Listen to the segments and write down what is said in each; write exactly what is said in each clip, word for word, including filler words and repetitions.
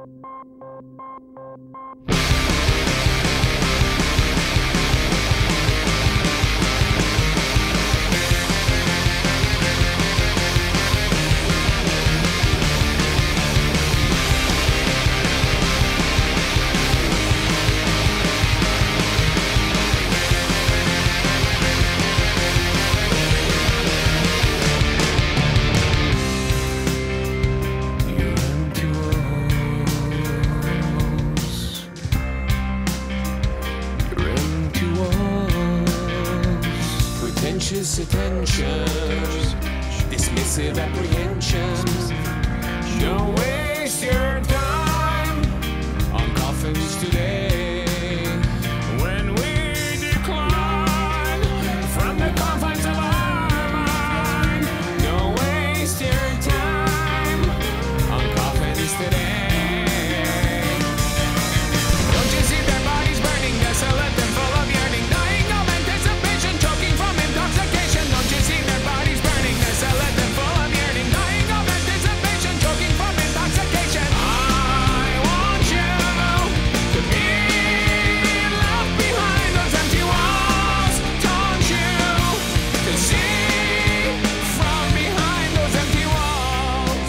Attention, dismissive apprehensions. Don't waste your time on coffins today. When we decline from the confines of our mind, don't waste your time on coffins today. Don't you see their bodies burning, desolate and full of yearning, dying of anticipation, choking from intoxication. Don't you see their bodies burning, desolate and full of yearning, dying of anticipation, choking from intoxication. I want you to be left behind those empty walls. Don't you to see from behind those empty walls.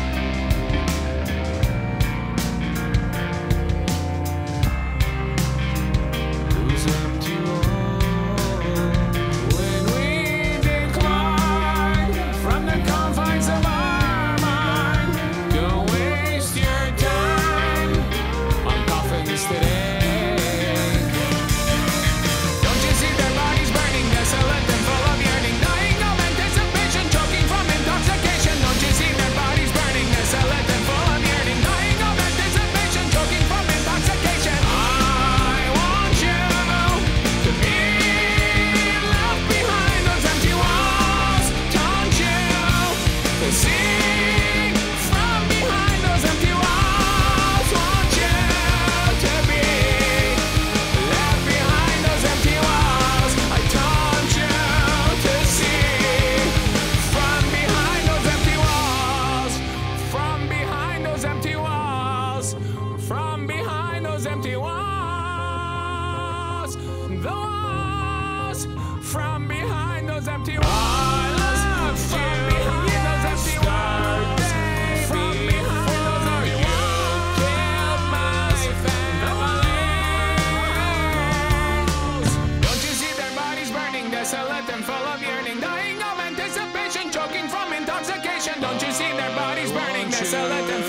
Those empty walls. When we decline from the confines of our mind, don't waste your time on coffins today. Don't you see their bodies burning, desolate and full of yearning, dying of anticipation, choking from intoxication. Don't you see their bodies burning, desolate and full of yearning, dying of anticipation, choking from intoxication. I want you to be left behind those empty walls. Don't you to see from behind those empty walls. Want you to be left behind those empty walls. I don't you to see from behind those empty walls. From behind those empty walls. From behind those empty walls. The walls. From behind those empty walls. From behind those empty walls. From behind those empty walls. Don't you see their bodies burning, desolate and full of yearning, dying of anticipation, choking from intoxication. Don't you see their bodies burning, desolate and